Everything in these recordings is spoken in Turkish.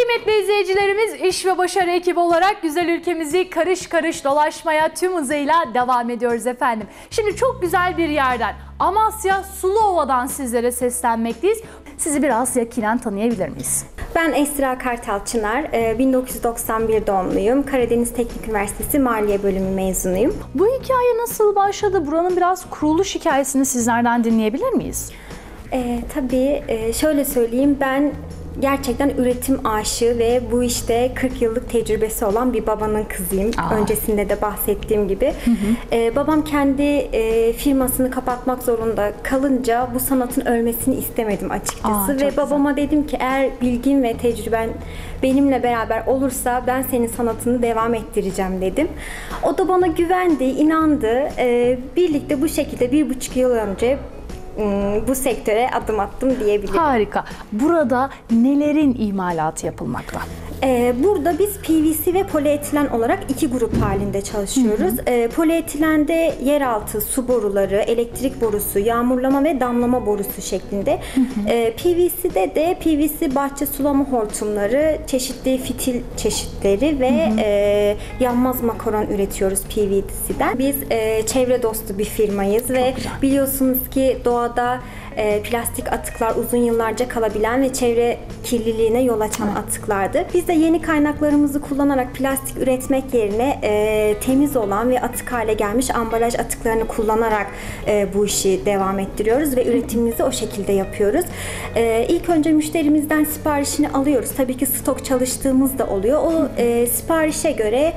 Kıymetli izleyicilerimiz, İş ve Başarı ekibi olarak güzel ülkemizi karış karış dolaşmaya tüm hızıyla devam ediyoruz efendim. Şimdi çok güzel bir yerden, Amasya Suluova'dan sizlere seslenmekteyiz. Sizi biraz yakinen tanıyabilir miyiz? Ben Esra Kartal Çınar, 1991 doğumluyum. Karadeniz Teknik Üniversitesi Maliye Bölümü mezunuyum. Bu hikaye nasıl başladı? Buranın biraz kuruluş hikayesini sizlerden dinleyebilir miyiz? Tabii şöyle söyleyeyim, ben gerçekten üretim aşığı ve bu işte 40 yıllık tecrübesi olan bir babanın kızıyım. Öncesinde de bahsettiğim gibi. Babam kendi firmasını kapatmak zorunda kalınca bu sanatın ölmesini istemedim açıkçası. Ve babama dedim ki eğer bilgin ve tecrüben benimle beraber olursa ben senin sanatını devam ettireceğim dedim. O da bana güvendi, inandı. Birlikte bu şekilde 1,5 yıl önce bu sektöre adım attım diyebilirim. Harika. Burada nelerin imalatı yapılmakta? Burada biz PVC ve polietilen olarak iki grup halinde çalışıyoruz. Polietilende yeraltı su boruları, elektrik borusu, yağmurlama ve damlama borusu şeklinde. PVC'de de PVC bahçe sulama hortumları, çeşitli fitil çeşitleri ve yanmaz makaron üretiyoruz PVC'den. Biz çevre dostu bir firmayız ve biliyorsunuz ki doğada plastik atıklar uzun yıllarca kalabilen ve çevre kirliliğine yol açan atıklardır. Biz de yeni kaynaklarımızı kullanarak plastik üretmek yerine temiz olan ve atık hale gelmiş ambalaj atıklarını kullanarak bu işi devam ettiriyoruz ve üretimimizi o şekilde yapıyoruz. İlk önce müşterimizden siparişini alıyoruz. Tabii ki stok çalıştığımız da oluyor. O siparişe göre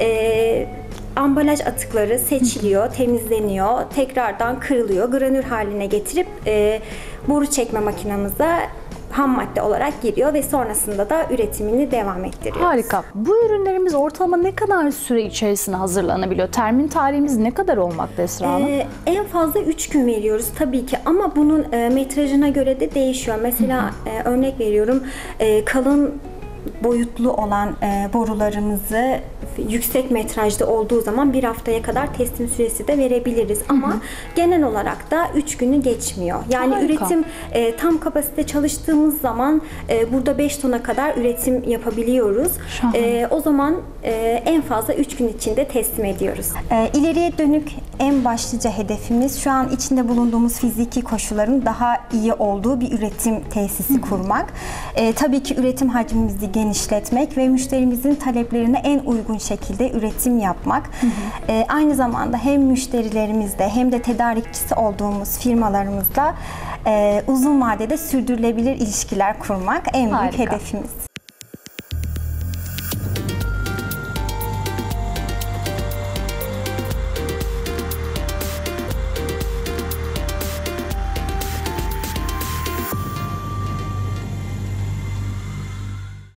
ambalaj atıkları seçiliyor, temizleniyor, tekrardan kırılıyor, granül haline getirip boru çekme makinamıza ham madde olarak giriyor ve sonrasında da üretimini devam ettiriyoruz. Harika. Bu ürünlerimiz ortalama ne kadar süre içerisinde hazırlanabiliyor? Termin tarihimiz ne kadar olmakta Esra Hanım? En fazla 3 gün veriyoruz tabii ki ama bunun metrajına göre de değişiyor. Mesela örnek veriyorum, kalın boyutlu olan borularımızı yüksek metrajda olduğu zaman bir haftaya kadar teslim süresi de verebiliriz. Ama genel olarak da 3 günü geçmiyor. Yani harika. Üretim tam kapasite çalıştığımız zaman burada 5 tona kadar üretim yapabiliyoruz. O zaman en fazla 3 gün içinde teslim ediyoruz. İleriye dönük en başlıca hedefimiz şu an içinde bulunduğumuz fiziki koşulların daha iyi olduğu bir üretim tesisi kurmak. Tabii ki üretim hacmimizi genişletmek ve müşterimizin taleplerine en uygun şekilde üretim yapmak. Aynı zamanda hem müşterilerimizle hem de tedarikçisi olduğumuz firmalarımızla uzun vadede sürdürülebilir ilişkiler kurmak en büyük hedefimiz.